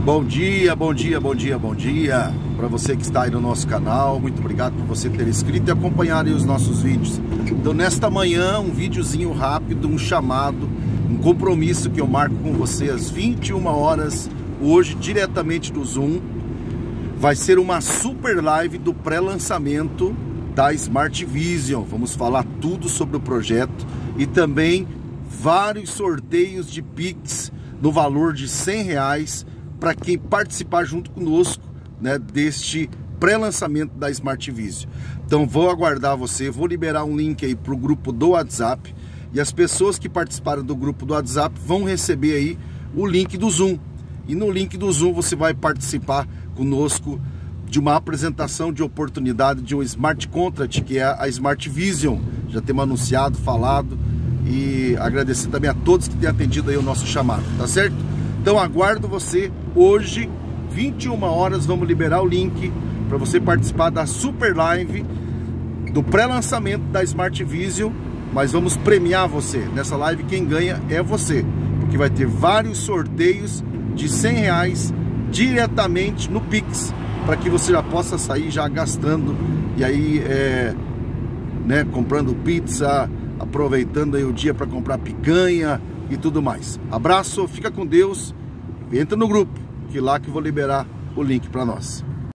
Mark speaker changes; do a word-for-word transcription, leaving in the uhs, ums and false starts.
Speaker 1: Bom dia, bom dia, bom dia, bom dia para você que está aí no nosso canal. Muito obrigado por você ter inscrito e acompanhar aí os nossos vídeos. Então nesta manhã um videozinho rápido, um chamado, um compromisso que eu marco com você às vinte e uma horas hoje, diretamente do Zoom. Vai ser uma super live do pré-lançamento da Smart Vision. Vamos falar tudo sobre o projeto e também vários sorteios de Pix no valor de cem reais para quem participar junto conosco, né, deste pré-lançamento da Smart Vision. Então vou aguardar você, vou liberar um link aí para o grupo do WhatsApp e as pessoas que participaram do grupo do WhatsApp vão receber aí o link do Zoom. E no link do Zoom você vai participar conosco de uma apresentação de oportunidade de um Smart Contract, que é a Smart Vision. Já temos anunciado, falado, e agradecer também a todos que têm atendido aí o nosso chamado, tá certo? Então aguardo você hoje, vinte e uma horas, vamos liberar o link para você participar da super live do pré-lançamento da Smart Vision, mas vamos premiar você. Nessa live quem ganha é você, porque vai ter vários sorteios de cem reais diretamente no Pix, para que você já possa sair já gastando e aí é, né, comprando pizza, aproveitando aí o dia para comprar picanha e tudo mais. Abraço, fica com Deus, entra no grupo, que lá que eu vou liberar o link para nós.